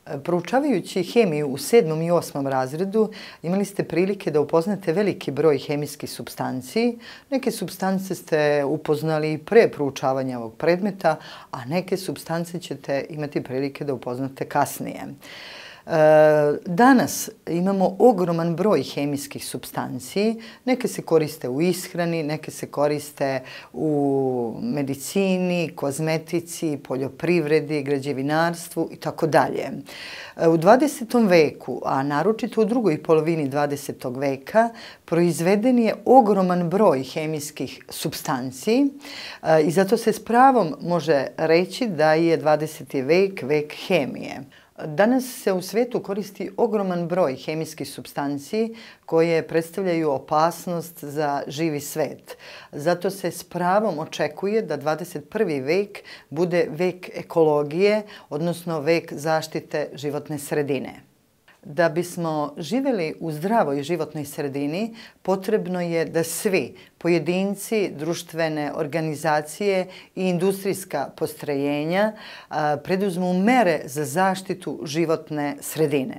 Proučavajući hemiju u 7. i 8. razredu imali ste prilike da upoznate veliki broj hemijskih supstanci. Neke supstance ste upoznali pre proučavanja ovog predmeta, a neke supstance ćete imati prilike da upoznate kasnije. Danas imamo ogroman broj hemijskih supstanci. Neke se koriste u ishrani, neke se koriste u medicini, kozmetici, poljoprivredi, građevinarstvu i tako dalje. U 20. veku, a naročito u drugoj polovini 20. veka, proizveden je ogroman broj hemijskih supstanci i zato se s pravom može reći da je 20. vek vek hemije. Danas se u svijetu koristi ogroman broj hemijskih supstanci koje predstavljaju opasnost za živi svet. Zato se s pravom očekuje da 21. vek bude vek ekologije, odnosno vek zaštite životne sredine. Da bismo živjeli u zdravoj životnoj sredini, potrebno je da svi, pojedinci, društvene organizacije i industrijska postrojenja preduzmu mere za zaštitu životne sredine.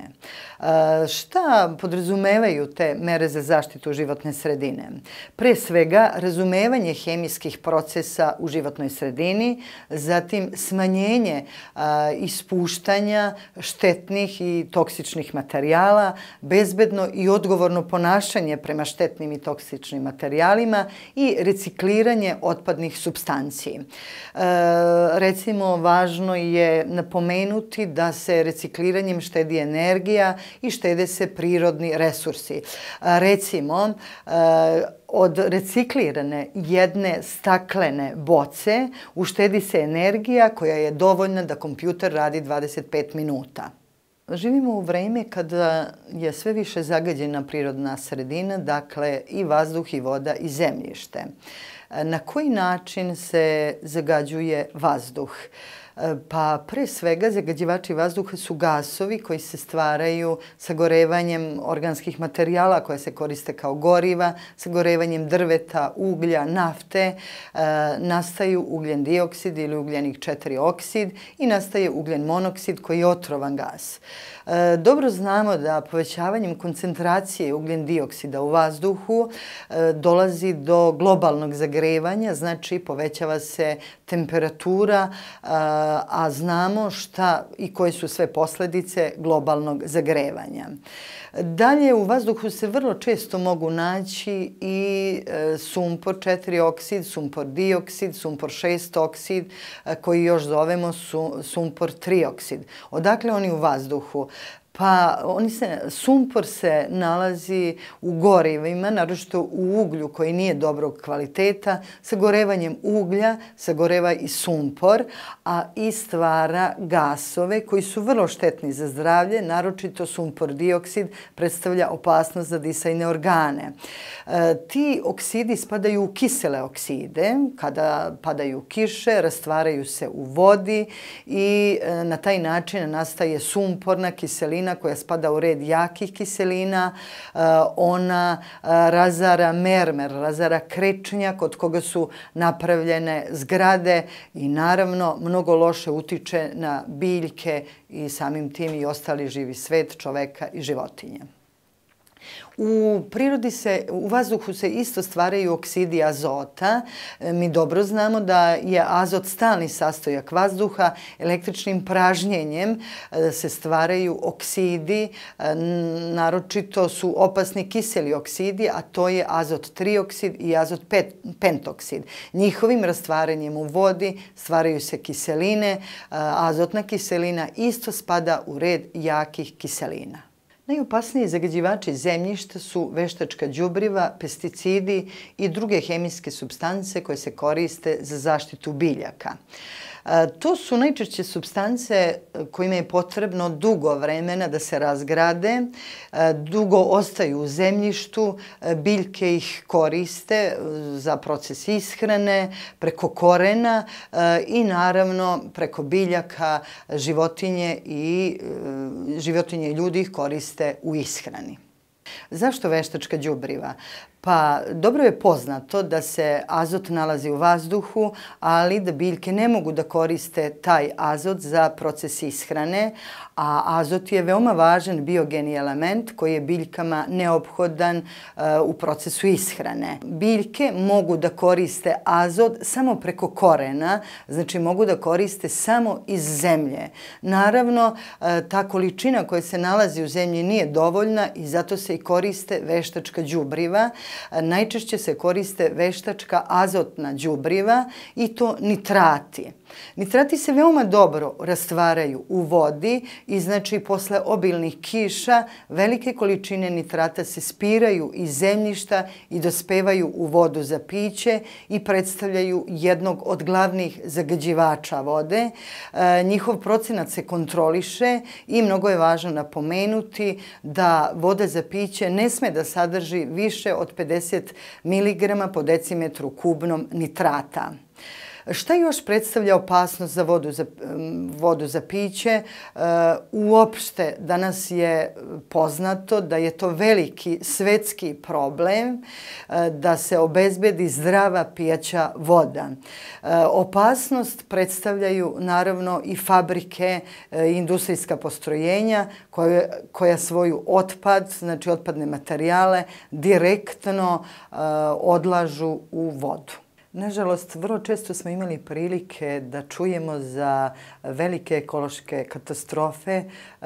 Šta podrazumevaju te mere za zaštitu životne sredine? Pre svega, razumevanje hemijskih procesa u životnoj sredini, zatim smanjenje ispuštanja štetnih i toksičnih materijala, bezbedno i odgovorno ponašanje prema štetnim i toksičnim materijalima i recikliranje otpadnih supstanci. Recimo, važno je napomenuti da se recikliranjem štedi energija i štede se prirodni resursi. Recimo, od reciklirane jedne staklene boce uštedi se energija koja je dovoljna da kompjuter radi 25 minuta. Živimo u vreme kada je sve više zagađena prirodna sredina, dakle i vazduh, i voda, i zemljište. Na koji način se zagađuje vazduh? Pa pre svega zagađivači vazduha su gasovi koji se stvaraju sagorevanjem organskih materijala koje se koriste kao goriva, sagorevanjem drveta, uglja, nafte, nastaju ugljen dioksid ili ugljenik 4 oksid i nastaje ugljen monoksid koji je otrovan gas. Dobro znamo da povećavanjem koncentracije ugljen dioksida u vazduhu dolazi do globalnog zagrevanja, znači povećava se temperatura, a znamo šta i koje su sve posljedice globalnog zagrevanja. Dalje, u vazduhu se vrlo često mogu naći i sumpor 4 oksid, sumpor dioksid, sumpor 6 oksid, koji još zovemo sumpor 3 oksid. Odakle oni u vazduhu? Pa sumpor se nalazi u gorivima, naročito u uglju koji nije dobrog kvaliteta. Sagorevanjem uglja sagoreva i sumpor, a i stvara gasove koji su vrlo štetni za zdravlje, naročito sumpor dioksid predstavlja opasnost za disajne organe. Ti oksidi spadaju u kisele okside. Kada padaju kiše, rastvaraju se u vodi i na taj način nastaje sumporna kiselina koja spada u red jakih kiselina. Ona razara mermer, razara krečnjak od koga su napravljene zgrade i naravno mnogo loše utiče na biljke i samim tim i ostali živi svet, čoveka i životinje. U vazduhu se isto stvaraju oksidi azota. Mi dobro znamo da je azot stalni sastojak vazduha. Električnim pražnjenjem se stvaraju oksidi, naročito su opasni kiseli oksidi, a to je azot trioksid i azot pentoksid. Njihovim rastvaranjem u vodi stvaraju se kiseline. Azotna kiselina isto spada u red jakih kiselina. Najopasniji zagađivači zemljišta su veštačka đubriva, pesticidi i druge hemijske supstance koje se koriste za zaštitu biljaka. To su najčešće supstance kojima je potrebno dugo vremena da se razgrade, dugo ostaju u zemljištu, biljke ih koriste za proces ishrane, preko korena i naravno preko biljaka životinje i ljudi ih koriste u ishrani. Zašto veštačka đubriva? Pa dobro je poznato da se azot nalazi u vazduhu, ali da biljke ne mogu da koriste taj azot za proces ishrane, a azot je veoma važan biogeni element koji je biljkama neophodan u procesu ishrane. Biljke mogu da koriste azot samo preko korena, znači mogu da koriste samo iz zemlje. Naravno, ta količina koja se nalazi u zemlji nije dovoljna i zato se i koriste veštačka đubriva. Najčešće se koriste veštačka azotna đubriva i to nitrati. Nitrati se veoma dobro rastvaraju u vodi i znači posle obilnih kiša velike količine nitrata se spiraju iz zemljišta i dospevaju u vodu za piće i predstavljaju jednog od glavnih zagađivača vode. Njihov procenat se kontroliše i mnogo je važno napomenuti da voda za piće ne sme da sadrži više od 50 mg po decimetru kubnom nitrata. Šta još predstavlja opasnost za vodu za piće? Uopšte danas je poznato da je to veliki svetski problem da se obezbedi zdrava pijaća voda. Opasnost predstavljaju naravno i fabrike, industrijska postrojenja koja svoju otpad, znači otpadne materijale, direktno odlažu u vodu. Nažalost, vrlo često smo imali prilike da čujemo za velike ekološke katastrofe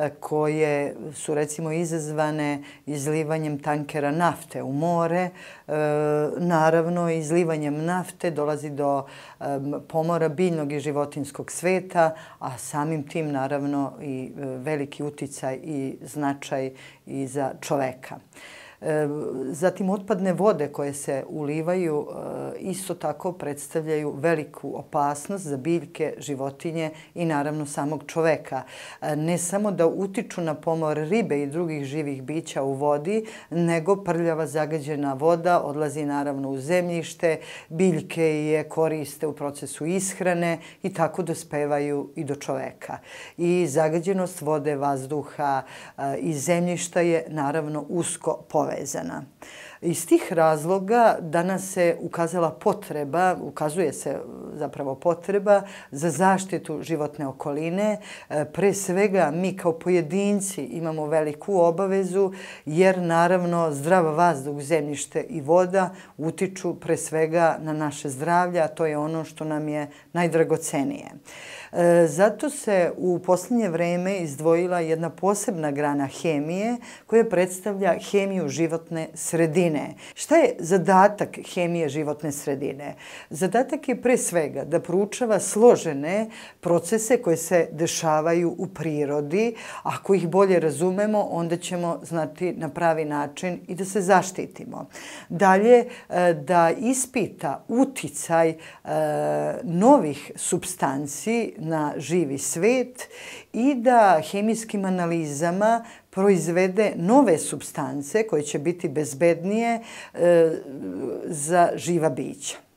koje su recimo izazvane izlivanjem tankera nafte u more. Naravno, izlivanjem nafte dolazi do pomora biljnog i životinjskog sveta, a samim tim naravno i veliki uticaj i značaj i za čoveka. Zatim, otpadne vode koje se ulivaju isto tako predstavljaju veliku opasnost za biljke, životinje i naravno samog čoveka. Ne samo da utiču na pomor ribe i drugih živih bića u vodi, nego prljava zagađena voda odlazi naravno u zemljište, biljke je koriste u procesu ishrane i tako dospevaju i do čoveka. I zagađenost vode, vazduha i zemljišta je naravno usko povezana. Iz tih razloga danas se ukazuje se zapravo potreba za zaštitu životne okoline. Pre svega mi kao pojedinci imamo veliku obavezu jer naravno zdrav vazduh, zemljište i voda utiču pre svega na naše zdravlje, a to je ono što nam je najdragocenije. Zato se u posljednje vreme izdvojila jedna posebna grana hemije koja predstavlja hemiju životne sredine. Šta je zadatak hemije životne sredine? Zadatak je pre svega da proučava složene procese koje se dešavaju u prirodi. Ako ih bolje razumemo, onda ćemo znati na pravi način i da se zaštitimo. Dalje, da ispita uticaj novih supstanci na živi svet i da hemijskim analizama proizvede nove supstance koje će biti bezbednije za živa bića.